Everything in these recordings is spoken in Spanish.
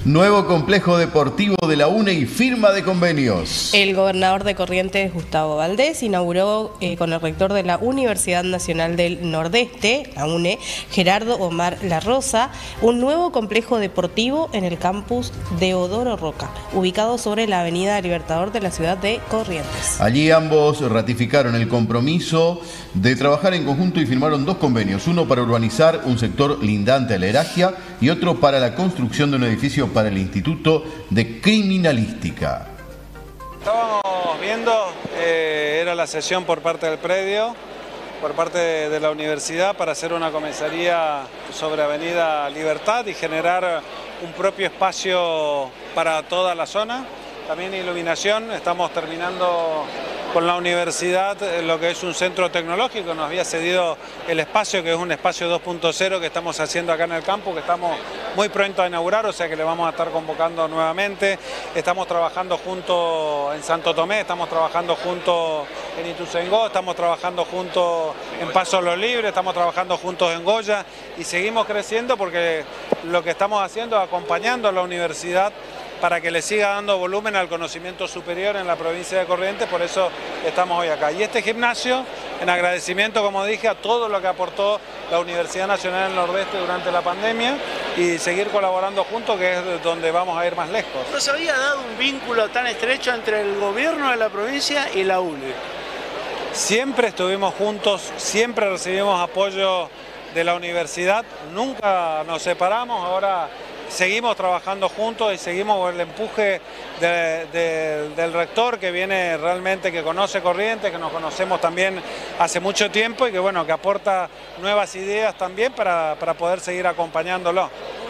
Nuevo complejo deportivo de la UNE y firma de convenios. El gobernador de Corrientes, Gustavo Valdés, inauguró con el rector de la Universidad Nacional del Nordeste, la UNE, Gerardo Omar La Rosa, un nuevo complejo deportivo en el campus Deodoro Roca, ubicado sobre la avenida Libertador de la ciudad de Corrientes. Allí ambos ratificaron el compromiso de trabajar en conjunto y firmaron dos convenios, uno para urbanizar un sector lindante a la Heragia y otro para la construcción de un edificio para el Instituto de Criminalística. Estábamos viendo, era la sesión por parte del predio, por parte de la universidad para hacer una comisaría sobre Avenida Libertad y generar un propio espacio para toda la zona. También iluminación, estamos terminando con la universidad lo que es un centro tecnológico, nos había cedido el espacio, que es un espacio 2.0 que estamos haciendo acá en el campo, que estamos muy pronto a inaugurar, o sea que le vamos a estar convocando nuevamente. Estamos trabajando juntos en Santo Tomé, estamos trabajando juntos en Ituzaingó, estamos trabajando juntos en Paso Los Libres, estamos trabajando juntos en Goya y seguimos creciendo porque lo que estamos haciendo es acompañando a la universidad para que le siga dando volumen al conocimiento superior en la provincia de Corrientes, por eso estamos hoy acá. Y este gimnasio, en agradecimiento, como dije, a todo lo que aportó la Universidad Nacional del Nordeste durante la pandemia y seguir colaborando juntos, que es donde vamos a ir más lejos. ¿No se había dado un vínculo tan estrecho entre el gobierno de la provincia y la UNE? Siempre estuvimos juntos, siempre recibimos apoyo de la universidad, nunca nos separamos, ahora seguimos trabajando juntos y seguimos con el empuje del rector que viene realmente, que conoce Corrientes, que nos conocemos también hace mucho tiempo y que bueno, que aporta nuevas ideas también para poder seguir acompañándolo.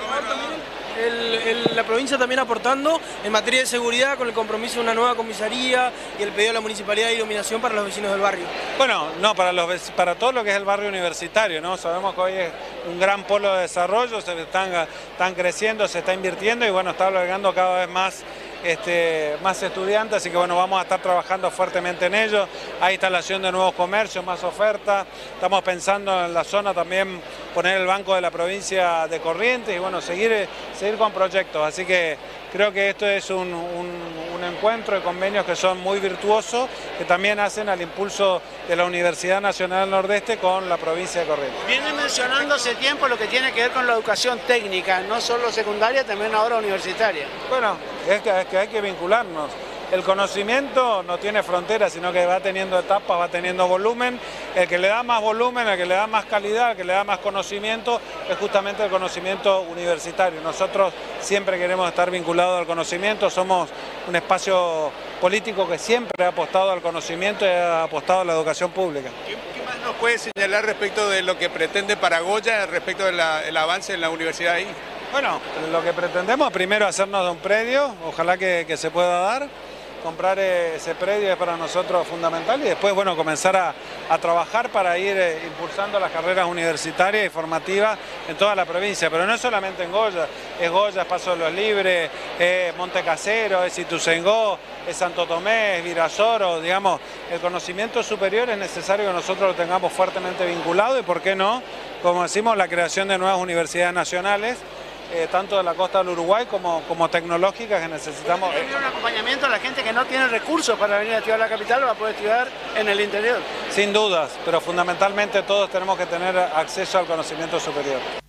La provincia también aportando en materia de seguridad con el compromiso de una nueva comisaría y el pedido de la Municipalidad de iluminación para los vecinos del barrio. Bueno, no, para todo lo que es el barrio universitario, ¿no? Sabemos que hoy es un gran polo de desarrollo, están creciendo, se está invirtiendo y bueno, está llegando cada vez más estudiantes, así que bueno, vamos a estar trabajando fuertemente en ello. Hay instalación de nuevos comercios, más ofertas, estamos pensando en la zona también poner el Banco de la Provincia de Corrientes y bueno, seguir con proyectos, así que creo que esto es un encuentro de convenios que son muy virtuosos, que también hacen al impulso de la Universidad Nacional del Nordeste con la provincia de Corrientes. Viene mencionando hace tiempo lo que tiene que ver con la educación técnica, no solo secundaria, también ahora universitaria. Bueno, es que hay que vincularnos. El conocimiento no tiene fronteras, sino que va teniendo etapas, va teniendo volumen. El que le da más volumen, el que le da más calidad, el que le da más conocimiento, es justamente el conocimiento universitario. Nosotros siempre queremos estar vinculados al conocimiento, somos un espacio político que siempre ha apostado al conocimiento y ha apostado a la educación pública. ¿Qué más nos puede señalar respecto de lo que pretende para Goya, respecto del avance en la universidad ahí? Bueno, lo que pretendemos es primero hacernos de un predio, ojalá que se pueda dar. Comprar ese predio es para nosotros fundamental y después, bueno, comenzar a trabajar para ir impulsando las carreras universitarias y formativas en toda la provincia, pero no es solamente en Goya, es Paso de los Libres, es Montecasero, es Ituzaingó, es Santo Tomé, es Virasoro, digamos, el conocimiento superior es necesario que nosotros lo tengamos fuertemente vinculado y, ¿por qué no?, como decimos, la creación de nuevas universidades nacionales, tanto de la costa del Uruguay como tecnológicas que necesitamos. ¿Tiene un acompañamiento a la gente que no tiene recursos para venir a estudiar a la capital o va a poder estudiar en el interior? Sin dudas, pero fundamentalmente todos tenemos que tener acceso al conocimiento superior.